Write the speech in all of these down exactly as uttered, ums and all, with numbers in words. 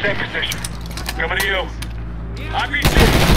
Same position. Coming to you. I B C.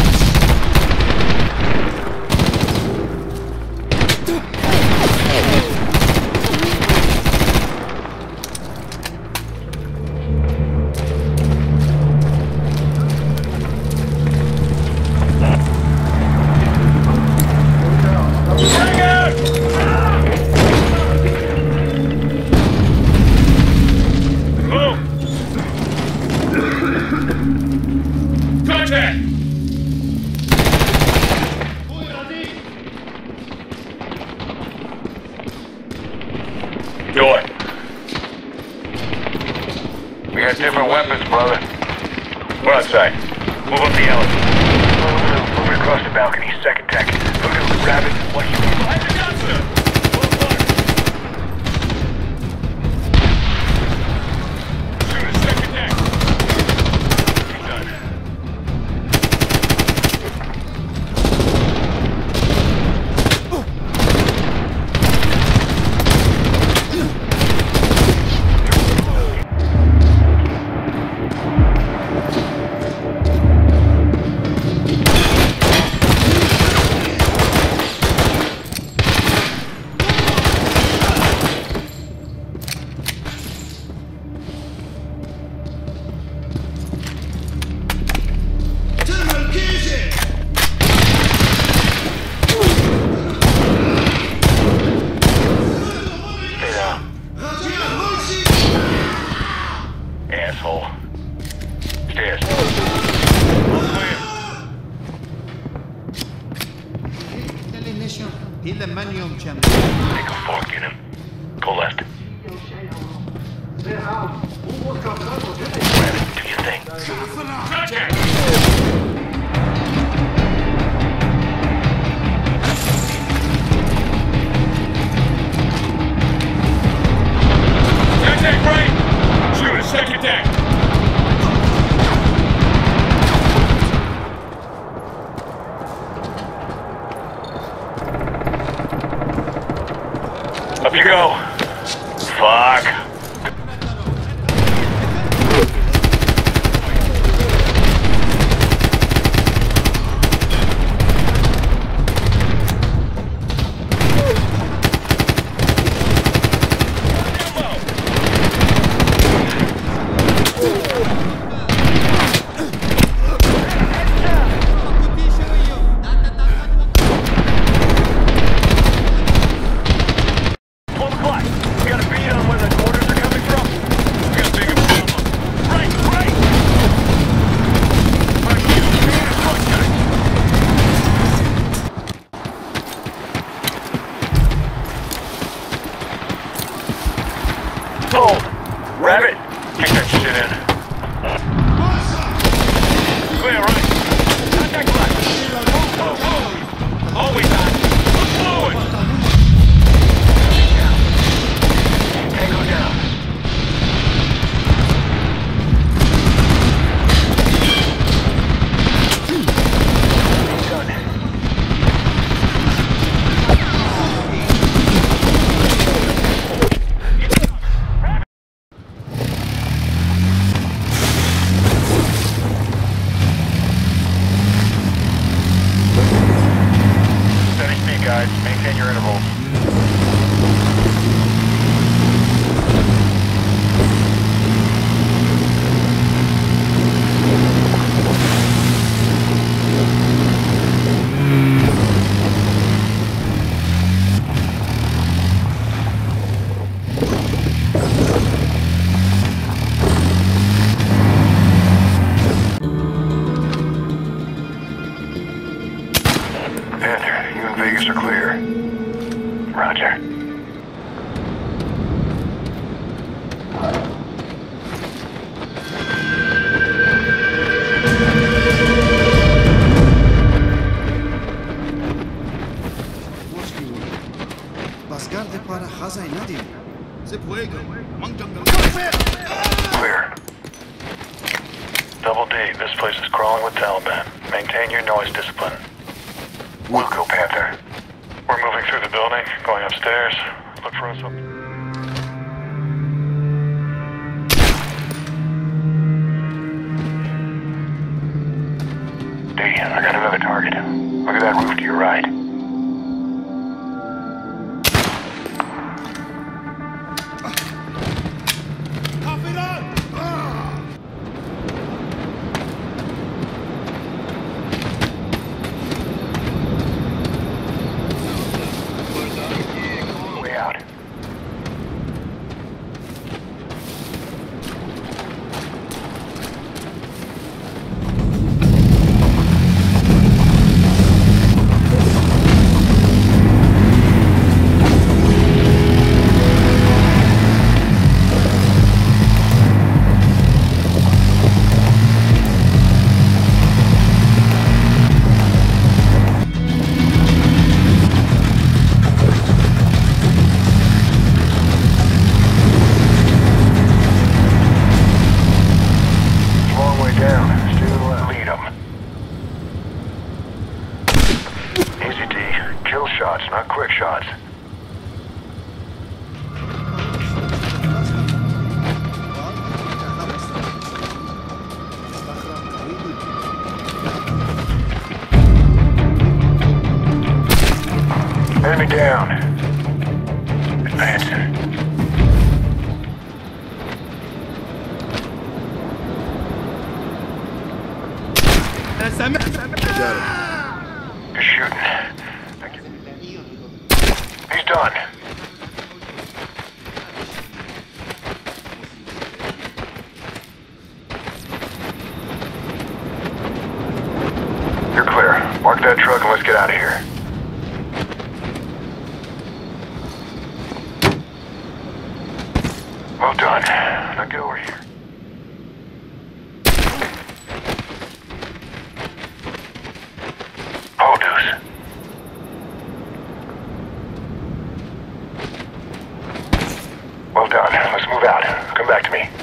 Different weapons, brother. We're outside. Move up the alley. Moving across the balcony. Second deck. Voodoo, Rabbit, what you want? Behind the gun, sir! Shoot a second deck. He's done. Asshole. Stairs. Take a fork in him. Go left. Rabbit, do your thing. Contact! Contact right! Shoot a second deck! Up you go. Fuck. Hold! Rabbit! Kick that shit in. Clear, right? Contact left. Move, move, move! Always on. Look forward! Tango down. Guys, maintain your intervals. Panther, you and Vegas are clear. Roger. Clear. Double D, this place is crawling with Taliban. Maintain your noise discipline. We'll go, Panther. We're moving through the building, going upstairs. Look for us up. I got another target. Look at that roof to your right. Way out. Kill shots, not quick shots. Enemy down. Advancing. You're shooting. He's done. You're clear. Mark that truck and let's get out of here. Well done. Now get over here. Hold, Deuce. Well done. Let's move out. Come back to me.